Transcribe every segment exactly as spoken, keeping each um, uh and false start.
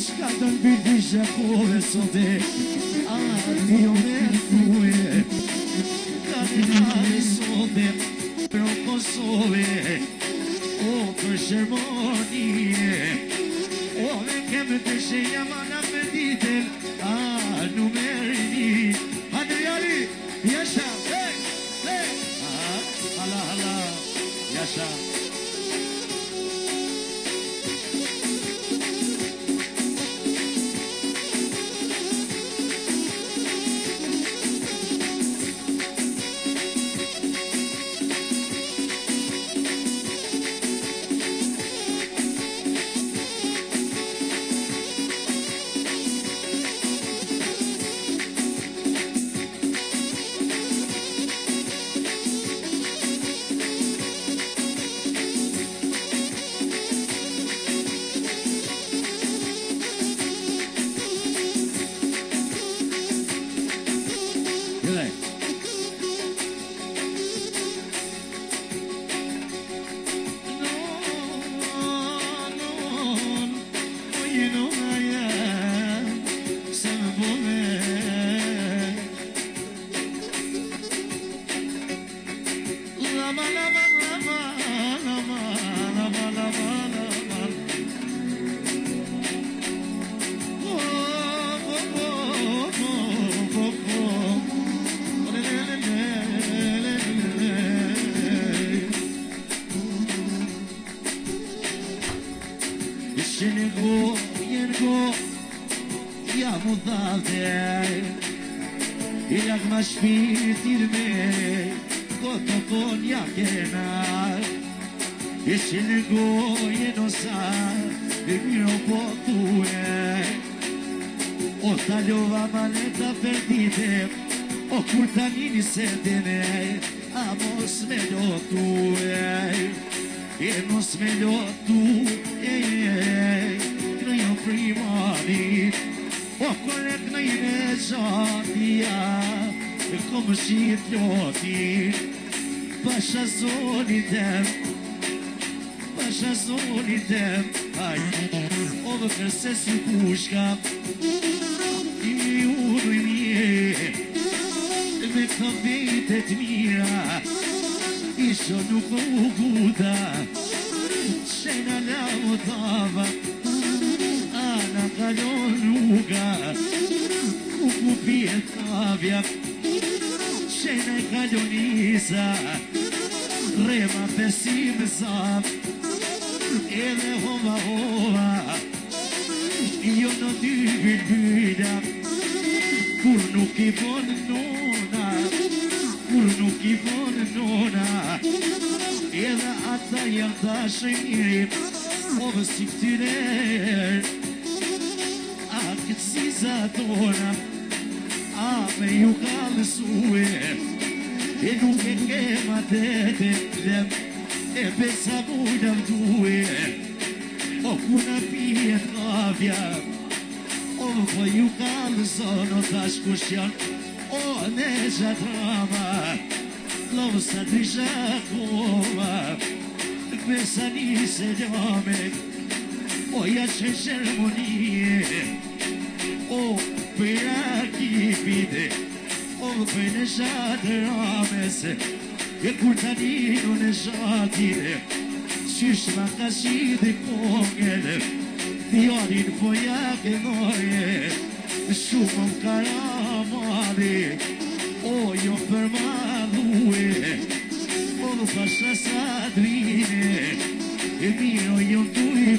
Scaldă-n birdișa come sote Addio mercue Cardinale sote Non posso vedere Oh per cerimonie Oh perché mi piace chiamare a pedite Ah numeri Adriani Yaşa Hey Hey Ah hala hala Yaşa Setene, amos melhor tu é, e nos melhor tu é, ganho primari, o correct na inejadia, como se trote, baixa solidão, baixa solidão, ai, o que se busca, e o dormir. Vite mia, e sono coguda, scena la motava, ana caloluga, cucu pietavia, scena calonisa, rema pessimisa, e le hova hova, io non ti guida, pur nu che buono. Urnuki von nona Eda ata yalda shir Ova siktirer Akit sizatona Ame yukal suwe Edu keke matete dem Ebe sabudam duwe Okuna pietavia Ova yukal sono tashkushan O neja drama, lo sadrisha koma, pesani se llame, o ya se cerimonie, o pera ki pide, o peneja drames, e curtanino ne jatire, shishma kashi de kongele, diorin foia che noie, shumam karamade. Oh, io per malue, oh, faccia sadrine, e mio io tu e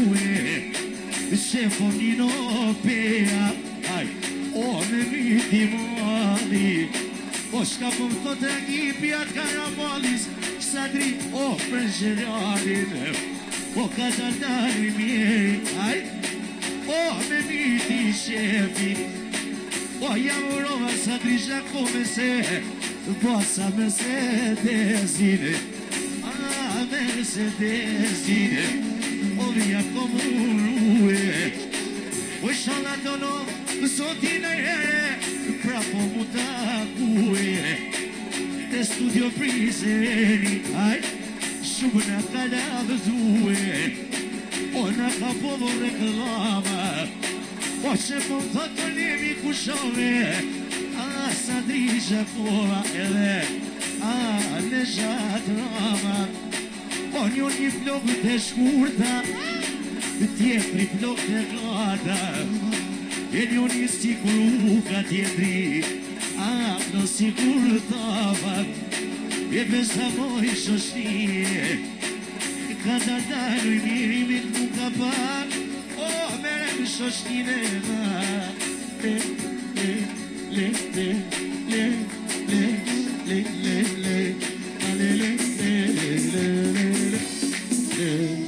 tu, se fonino pea, ai, oh, ne mi dimoni, oh, scapom tot aqui, piat caramolis, sadri, oh, prânjeroarine, oh, cazandari miei, ai, oh, ne mi di șefi, O iamurova sadrisha come se Possa Mercedesine Ah, Mercedesine O via comunue O sciolatono sotine Prapo mutakue Te studio priseni Ai, shubna cadavre due Ona ka po reklama O që po të të lemi ku shove A sa drisha kova edhe A në gjatë rama O një një flok të shkurta Tjetëri flok të gata E një një sikur u ka tjetëri A në sikur tava E besa moj shoshtije Ka da dalu i mirimit mu ka pak O mere në shoshtine ma Le, le, le, le, le, le, le, le, le, le, le, le, le, le, le, le, le